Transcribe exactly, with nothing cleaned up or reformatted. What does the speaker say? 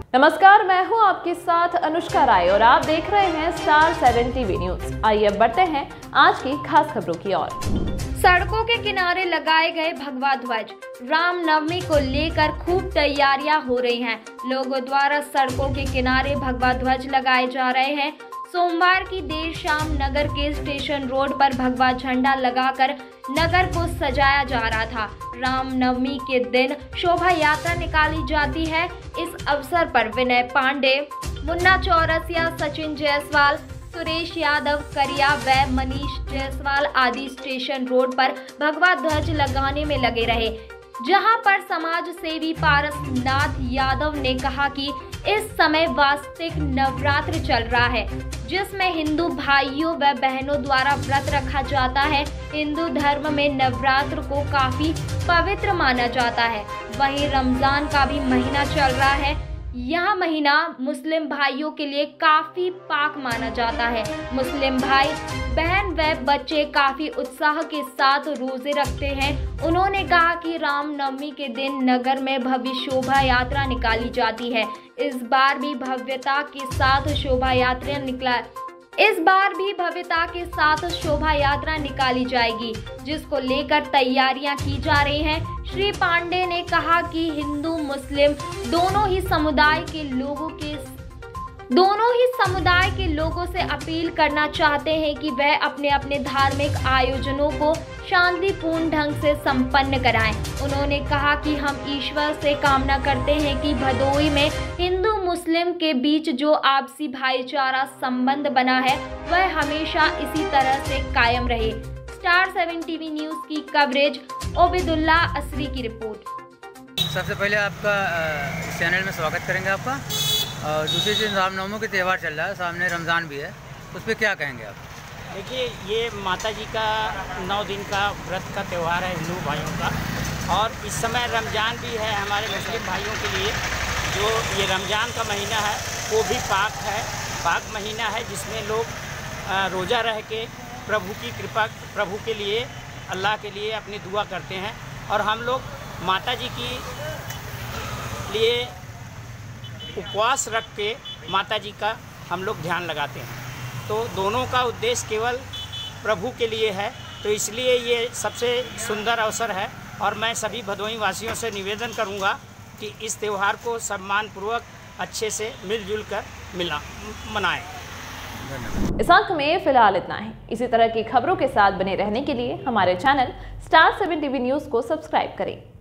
नमस्कार, मैं हूं आपके साथ अनुष्का राय और आप देख रहे हैं स्टार सेवन टीवी न्यूज। आइए अब बढ़ते हैं आज की खास खबरों की ओर। सड़कों के किनारे लगाए गए भगवा ध्वज। रामनवमी को लेकर खूब तैयारियां हो रही हैं। लोगों द्वारा सड़कों के किनारे भगवा ध्वज लगाए जा रहे हैं। सोमवार की देर शाम नगर के स्टेशन रोड पर भगवा झंडा लगाकर नगर को सजाया जा रहा था। रामनवमी के दिन शोभा यात्रा निकाली जाती है। इस अवसर पर विनय पांडे, मुन्ना चौरसिया, सचिन जायसवाल, सुरेश यादव, करिया व मनीष जायसवाल आदि स्टेशन रोड पर भगवा ध्वज लगाने में लगे रहे, जहां पर समाज सेवी पारसनाथ यादव ने कहा कि इस समय वास्तविक नवरात्र चल रहा है, जिसमें हिंदू भाइयों व बहनों द्वारा व्रत रखा जाता है। हिंदू धर्म में नवरात्र को काफी पवित्र माना जाता है। वहीं रमजान का भी महीना चल रहा है। यह महीना मुस्लिम भाइयों के लिए काफी पाक माना जाता है। मुस्लिम भाई बहन व बच्चे काफी उत्साह के साथ रोजे रखते हैं। उन्होंने कहा कि रामनवमी के दिन नगर में भव्य शोभा यात्रा निकाली जाती है। इस बार भी भव्यता के साथ शोभा यात्रा निकला इस बार भी भव्यता के साथ शोभा यात्रा निकाली जाएगी, जिसको लेकर तैयारियां की जा रही हैं। श्री पांडे ने कहा कि हिंदू मुस्लिम दोनों ही समुदाय के लोगों के दोनों ही समुदाय के लोगों से अपील करना चाहते हैं कि वह अपने अपने धार्मिक आयोजनों को शांतिपूर्ण ढंग से संपन्न कराएं। उन्होंने कहा कि हम ईश्वर से कामना करते हैं कि भदोही में हिंदू मुस्लिम के बीच जो आपसी भाईचारा संबंध बना है वह हमेशा इसी तरह से कायम रहे। स्टार सेवन टीवी न्यूज की कवरेज ओबेदुल्ला असरी की रिपोर्ट। सबसे पहले आपका इस चैनल में स्वागत करेंगे आपका। और दूसरी चीज़, रामनवमी के त्यौहार चल रहा है, सामने रमज़ान भी है, उस पर क्या कहेंगे आप? देखिए, ये माता जी का नौ दिन का व्रत का त्यौहार है हिंदू भाइयों का, और इस समय रमज़ान भी है हमारे मुस्लिम भाइयों के लिए। जो ये रमज़ान का महीना है वो भी पाक है, पाक महीना है, जिसमें लोग रोज़ा रह के प्रभु की कृपा, प्रभु के लिए, अल्लाह के लिए अपनी दुआ करते हैं। और हम लोग माता जी की लिए उपवास रख के माता जी का हम लोग ध्यान लगाते हैं। तो दोनों का उद्देश्य केवल प्रभु के लिए है, तो इसलिए ये सबसे सुंदर अवसर है। और मैं सभी भदोही वासियों से निवेदन करूंगा कि इस त्यौहार को सम्मानपूर्वक अच्छे से मिलजुल कर मिला मनाएं। इस अंक में फिलहाल इतना ही। इसी तरह की खबरों के साथ बने रहने के लिए हमारे channel star seven TV news को सब्सक्राइब करें।